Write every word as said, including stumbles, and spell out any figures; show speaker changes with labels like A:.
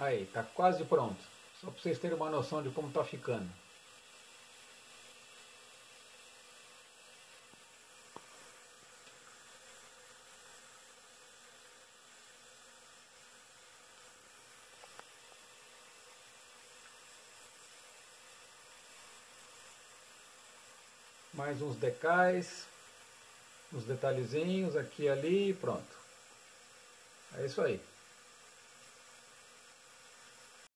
A: Aí, tá quase pronto. Só para vocês terem uma noção de como tá ficando. Mais uns decais, uns detalhezinhos aqui e ali e pronto. É isso aí.